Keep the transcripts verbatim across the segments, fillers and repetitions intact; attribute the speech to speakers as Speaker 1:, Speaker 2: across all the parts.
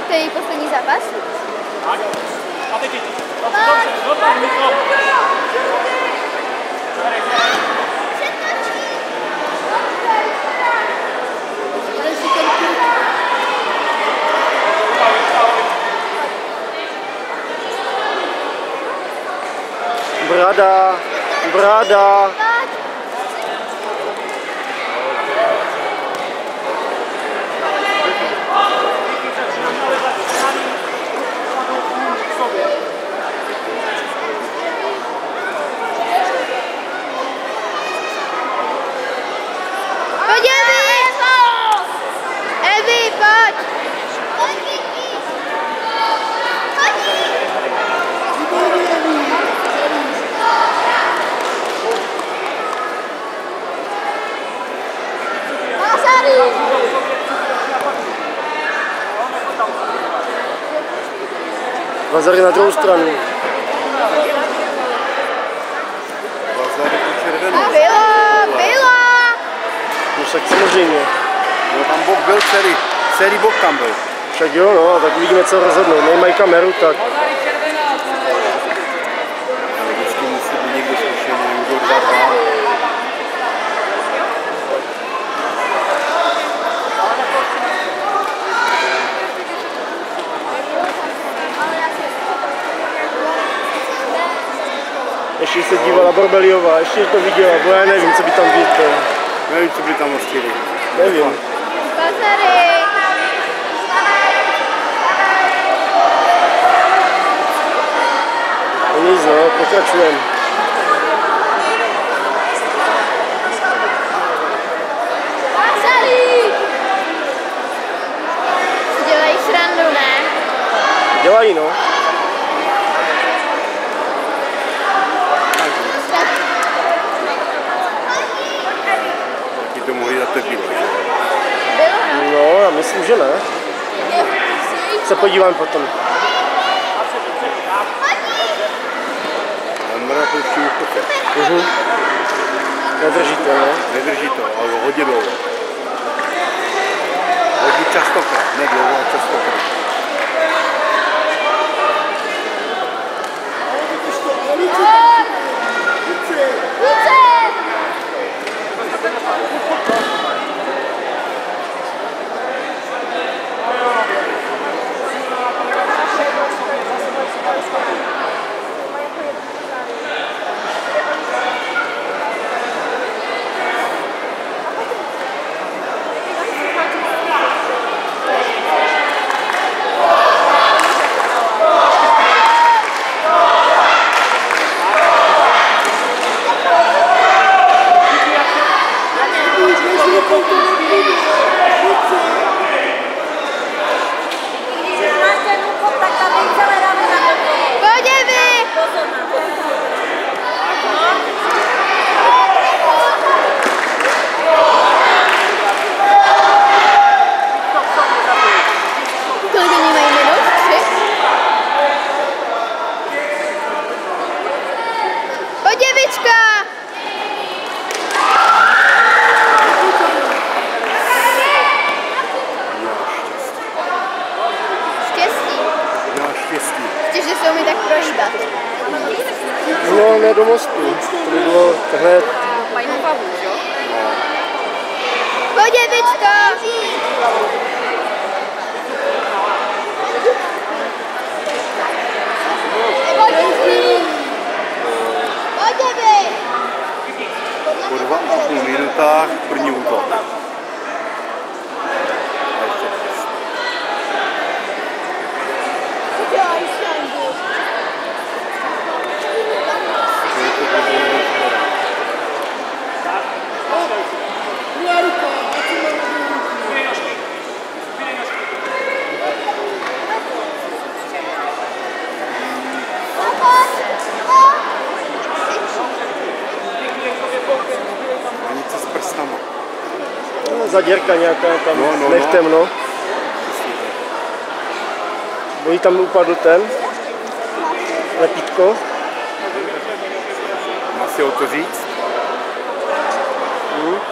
Speaker 1: to je její poslední zápas?
Speaker 2: A teď jdi. Dopadl mi to.
Speaker 3: Brada, brada. Vazary na druhou stranu.
Speaker 4: Vazary to červený.
Speaker 1: Byla, byla.
Speaker 3: No však samozřejmě.
Speaker 4: No tam bok byl celý, celý bok tam byl.
Speaker 3: Však jo, no, tak uvidíme, co rozhodnou. Nemají kameru, tak.
Speaker 4: Ale vždycky musí být někdo zkušený, už dva dva.
Speaker 3: Ještě se dívala Borbeliová, ještě to viděla, bo já nevím, co by tam viděl.
Speaker 4: Nevím, co by tam ostili.
Speaker 3: Nevím.
Speaker 1: Vazary.
Speaker 3: No nic, no, pokračujeme.
Speaker 1: Vazary. Dělají srandu, ne?
Speaker 3: Dělají, no.
Speaker 4: Taky to mohli dát teď bylo, že?
Speaker 1: Bylo,
Speaker 3: No, já myslím, že ne. Se podívám potom.
Speaker 4: Ale mra pouští uchote.
Speaker 3: Mhm. Nedrží to, no.
Speaker 4: Nedrží to, ale hodně dlouho. Hodně častokrát, ne dlouho, ale častokrát.
Speaker 3: No, ne do mostu. To by bylo takhle.
Speaker 1: Poděvička!
Speaker 4: Po dva a půl minutách první útok.
Speaker 3: Zaděrka nějaká tam,
Speaker 4: no, no,
Speaker 3: nechtem, no. Bo jí tam upadl ten lepítko.
Speaker 4: Má si o to říct?
Speaker 3: Hmm.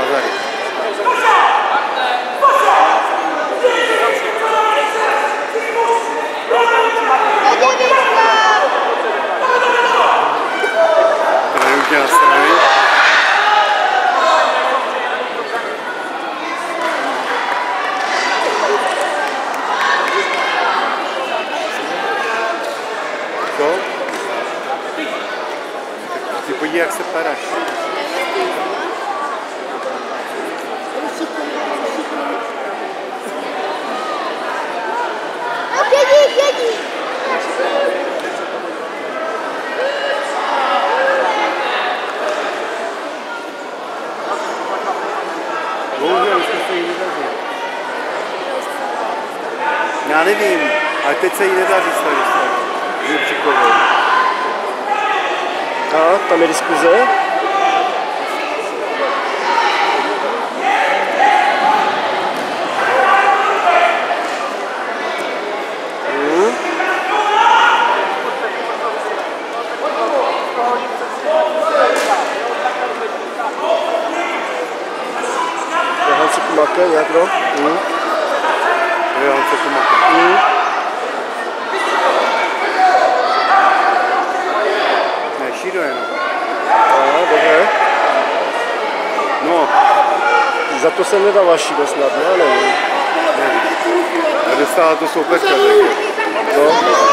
Speaker 4: Bazary. To je už na straně. Co? Ty podívej, jak se pereš.
Speaker 1: No, jedí, jedí.
Speaker 4: Bohužel, už jsme se jí nedaří. Já nevím, ale teď se jí nedaří s tady s Jurčíkovou.
Speaker 3: A tam je diskuze. Hmm. Hanci Kumake, jak no? Hmm.
Speaker 4: Jo, Hanci Kumake.
Speaker 3: Hmm.
Speaker 4: Ne, Šído jenom.
Speaker 3: Aha, dobře.
Speaker 4: No.
Speaker 3: Za to jsem nedával Šido snad, no, nevím.
Speaker 4: Nevím. A dostala to soupeřka, takže.
Speaker 3: No.